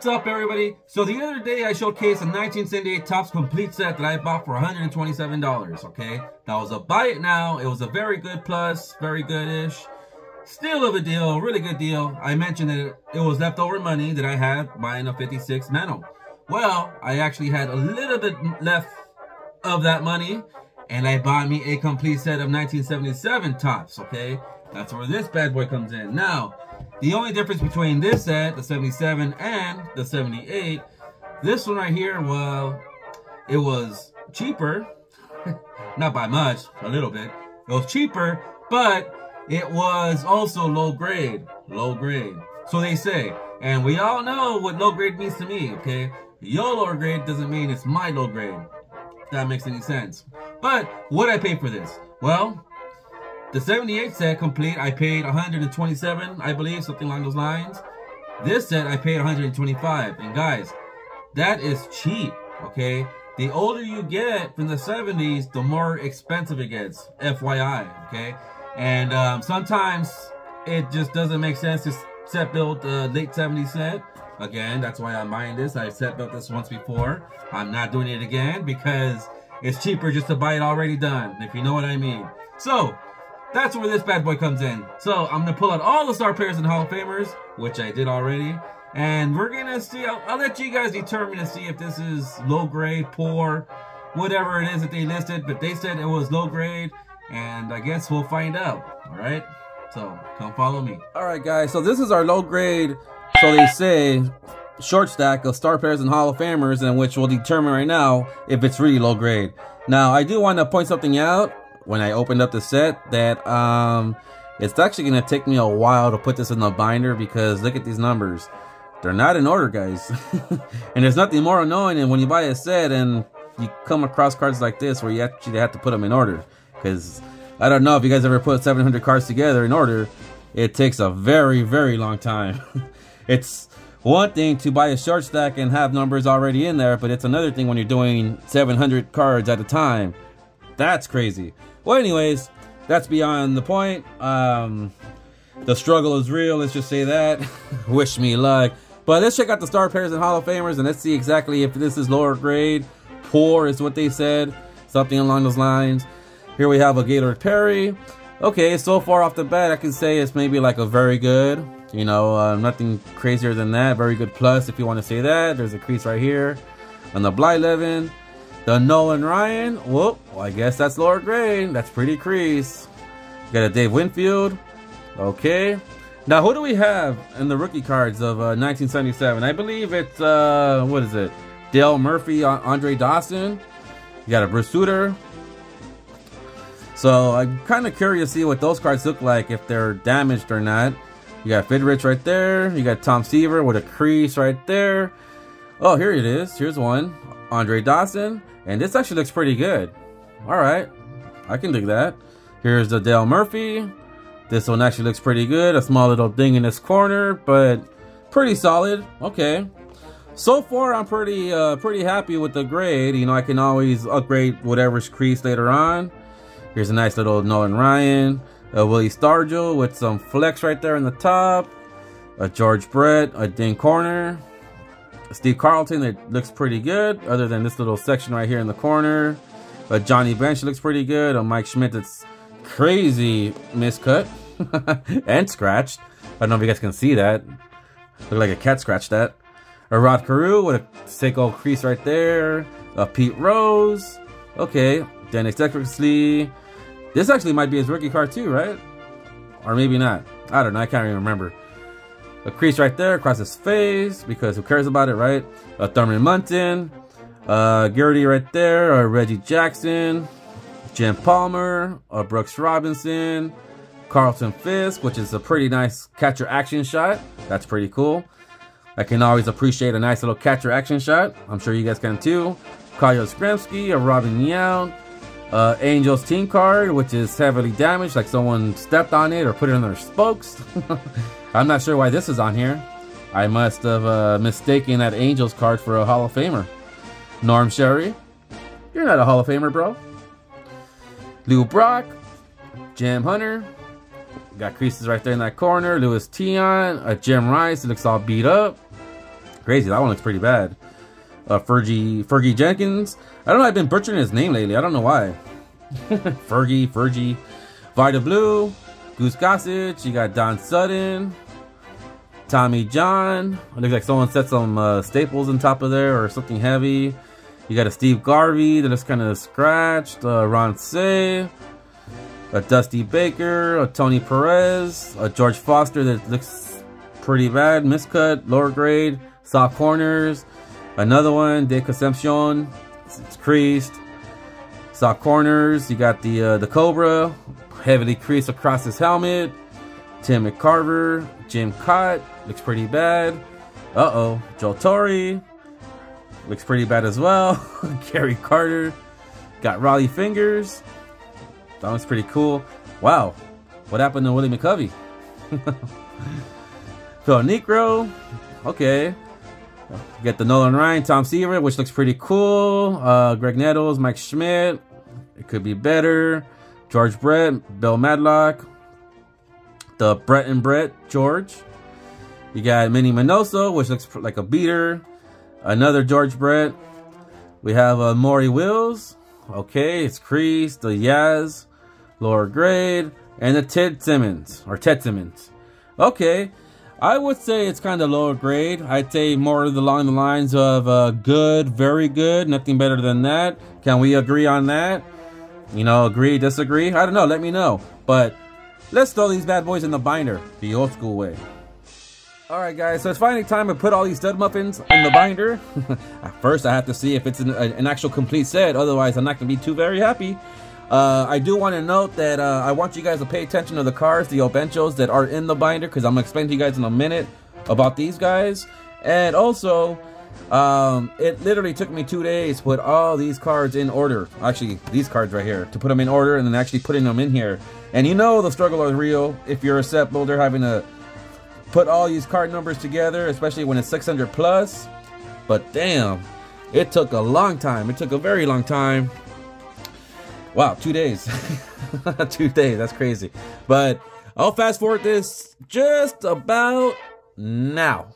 up, everybody? So the other day I showcased a 1978 Topps complete set that I bought for $127, okay? That was a buy it now. It was a very good plus, very good-ish. Still of a deal, really good deal. I mentioned that it was leftover money that I had buying a 56 Nano. Well, I actually had a little bit left of that money, and I bought me a complete set of 1977 Topps, okay? That's where this bad boy comes in. Now, the only difference between this set, the 77 and the 78, this one right here, well, it was cheaper. Not by much, a little bit. It was cheaper, but it was also low grade. Low grade. So they say. And we all know what low grade means to me, okay? Your low grade doesn't mean it's my low grade. If that makes any sense. But what I pay for this? Well, the 78 set complete, I paid 127, I believe, something along those lines. This set, I paid 125. And guys, that is cheap, okay? The older you get from the 70s, the more expensive it gets, FYI, okay? And sometimes it just doesn't make sense to set build the late 70s set. Again, that's why I'm buying this. I set built this once before. I'm not doing it again because it's cheaper just to buy it already done, if you know what I mean. So, that's where this bad boy comes in. So, I'm going to pull out all the star players and Hall of Famers, which I did already. And we're going to see, I'll let you guys determine to see if this is low grade, poor, whatever it is that they listed. But they said it was low grade, and I guess we'll find out. Alright? So, come follow me. Alright guys, so this is our low grade, so they say, short stack of star players and Hall of Famers, and which will determine right now if it's really low grade. Now, I do want to point something out. When I opened up the set, that it's actually going to take me a while to put this in the binder because look at these numbers. They're not in order, guys. And there's nothing more annoying than when you buy a set and you come across cards like this where you actually have to put them in order. Because I don't know if you guys ever put 700 cards together in order. It takes a very, very long time. It's one thing to buy a short stack and have numbers already in there, but it's another thing when you're doing 700 cards at a time. That's crazy. Well, anyways, that's beyond the point. The struggle is real, let's just say that. Wish me luck. But let's check out the star players and Hall of Famers, and let's see exactly if this is lower grade. Poor is what they said. Something along those lines. Here we have a Gaylord Perry. Okay, so far off the bat, I can say it's maybe like a very good. You know, nothing crazier than that. Very good plus, if you want to say that. There's a crease right here. On the Blyleven. The Nolan Ryan, whoop, well, I guess that's lower grade. That's pretty crease. Got a Dave Winfield. Okay. Now, who do we have in the rookie cards of 1977? I believe it's, what is it? Dale Murphy, Andre Dawson. You got a Bruce Sutter. So, I'm kind of curious to see what those cards look like, if they're damaged or not. You got Fidrich right there. You got Tom Seaver with a crease right there. Oh, here it is. Here's one. Andre Dawson. And this actually looks pretty good. Alright, I can dig that. Here's the Dale Murphy. This one actually looks pretty good. A small little ding in this corner, but pretty solid. Okay. So far, I'm pretty happy with the grade. You know, I can always upgrade whatever's creased later on. Here's a nice little Nolan Ryan. A Willie Stargell with some flex right there in the top. A George Brett, a ding corner. Steve Carlton, it looks pretty good, other than this little section right here in the corner. But Johnny Bench looks pretty good. A Mike Schmidt that's crazy miscut and scratched. I don't know if you guys can see that. Look like a cat scratched that. A Rod Carew with a sick old crease right there. A Pete Rose. Okay, Dennis Eckersley. This actually might be his rookie card too, right? Or maybe not. I don't know, I can't even remember. A crease right there across his face, because who cares about it, right? A Thurman Munson, Gertie right there, a Reggie Jackson, Jim Palmer, a Brooks Robinson, Carlton Fisk, which is a pretty nice catcher action shot. That's pretty cool. I can always appreciate a nice little catcher action shot. I'm sure you guys can too. Kyle Skremski, a Robin Young, Angels team card, which is heavily damaged, like someone stepped on it or put it on their spokes. I'm not sure why this is on here. I must have mistaken that Angels card for a Hall of Famer. Norm Sherry. You're not a Hall of Famer, bro. Lou Brock. Jim Hunter. Got creases right there in that corner. Louis Tion. Jim Rice. It looks all beat up. Crazy, that one looks pretty bad. Fergie Jenkins. I don't know, I've been butchering his name lately. I don't know why. Fergie. Vida Blue. Goose Gossage. You got Don Sutton. Tommy John. It looks like someone set some staples on top of there or something heavy. You got a Steve Garvey that looks kind of scratched. Ron Say. A Dusty Baker. A Tony Perez. A George Foster that looks pretty bad. Miscut. Lower grade. Soft corners. Another one. De Concepcion. It's creased. Soft corners. You got the Cobra. Heavily creased across his helmet. Tim McCarver. Jim Cott. Looks pretty bad. Uh-oh. Joe Torre. Looks pretty bad as well. Gary Carter. Got Raleigh Fingers. That looks pretty cool. Wow. What happened to Willie McCovey? Phil Necro. Okay. Get the Nolan Ryan, Tom Seaver, which looks pretty cool. Greg Nettles, Mike Schmidt. It could be better. George Brett, Bill Madlock. The Brett and Brett, George. You got Minnie Minoso, which looks like a beater. Another George Brett. We have Maury Wills. Okay, it's creased. The Yaz, lower grade. And the Ted Simmons. Okay. I would say it's kind of lower grade. I'd say more along the lines of good, very good, nothing better than that. Can we agree on that? You know, agree, disagree? I don't know, let me know. But let's throw these bad boys in the binder, the old school way. Alright guys, so it's finally time to put all these stud muffins in the binder. First I have to see if it's an actual complete set, otherwise I'm not going to be too very happy. I do want to note that I want you guys to pay attention to the cards, the Obenchos that are in the binder, because I'm going to explain to you guys in a minute about these guys. And also, it literally took me 2 days to put all these cards in order. Actually, these cards right here, to put them in order and then actually putting them in here. And you know the struggle is real if you're a set builder having to put all these card numbers together, especially when it's 600 plus. But damn, it took a long time. It took a very long time. Wow, 2 days. 2 days, that's crazy. But I'll fast forward this just about now.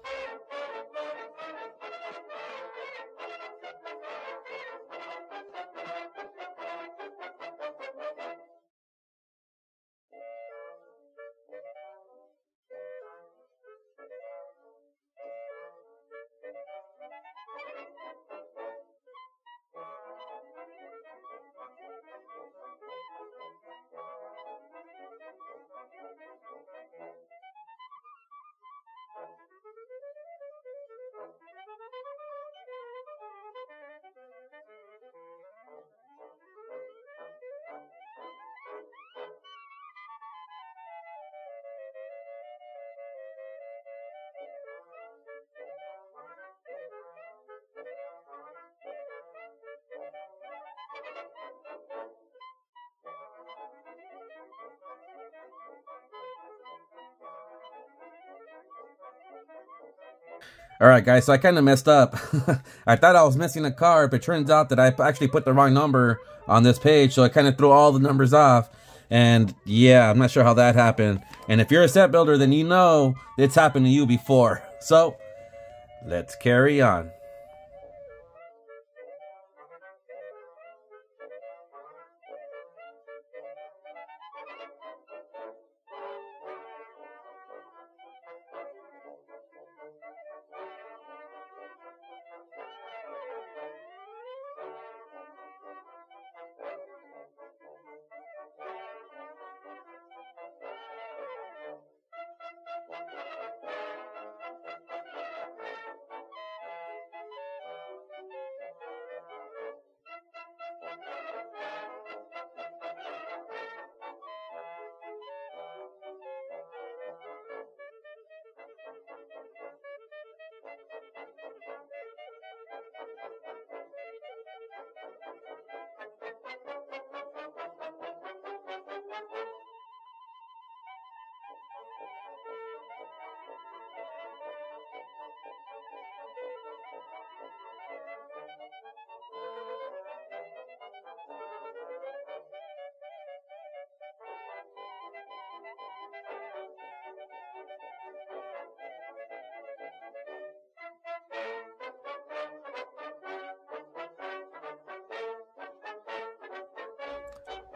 Alright guys, so I kind of messed up. I thought I was missing a card, but it turns out that I actually put the wrong number on this page, so I kind of threw all the numbers off. And yeah, I'm not sure how that happened. And if you're a set builder, then you know it's happened to you before. So, let's carry on.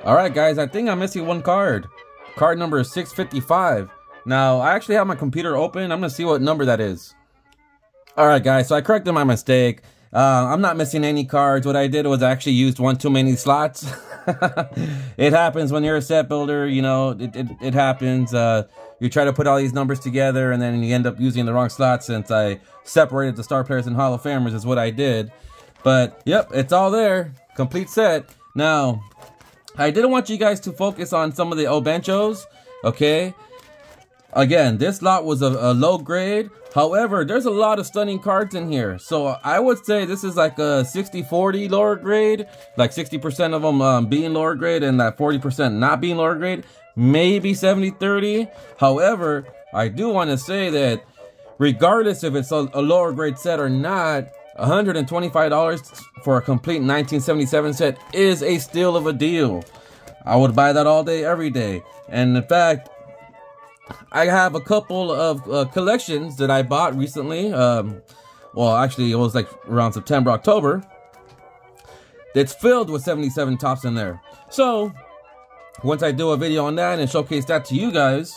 Alright guys, I think I'm missing one card. Card number 655. Now, I actually have my computer open. I'm going to see what number that is. Alright guys, so I corrected my mistake. I'm not missing any cards. What I did was I actually used one too many slots. It happens when you're a set builder, you know, it happens. You try to put all these numbers together and then you end up using the wrong slots. Since I separated the star players and Hall of Famers is what I did. But, yep, it's all there. Complete set. Now, I didn't want you guys to focus on some of the Obenchos, okay? Again, this lot was a low grade. However, there's a lot of stunning cards in here. So I would say this is like a 60-40 lower grade. Like 60% of them being lower grade and that 40% not being lower grade. Maybe 70-30. However, I do want to say that regardless if it's a lower grade set or not, $125 for a complete 1977 set is a steal of a deal. I would buy that all day, every day. And in fact, I have a couple of collections that I bought recently. Well, actually, it was like around September, October. That's filled with 77 tops in there. So, once I do a video on that and showcase that to you guys,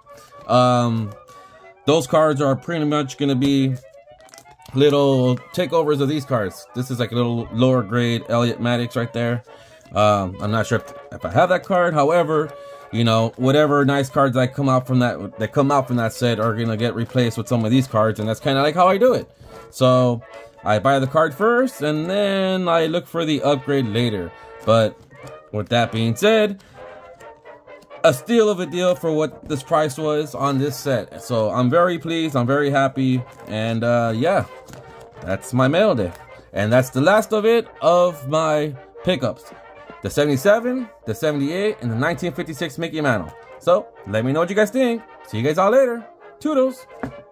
those cards are pretty much going to be little takeovers of these cards. This is like a little lower grade Elliott Maddox right there. I'm not sure if I have that card. However, you know, whatever nice cards that come out from that set are gonna get replaced with some of these cards, and that's kind of like how I do it. So I buy the card first, and then I look for the upgrade later. But with that being said, a steal of a deal for what this price was on this set. So I'm very pleased, I'm very happy, and yeah, that's my mail day. And that's the last of it of my pickups. The 77, the 78, and the 1956 Mickey Mantle. So let me know what you guys think. See you guys all later. Toodles.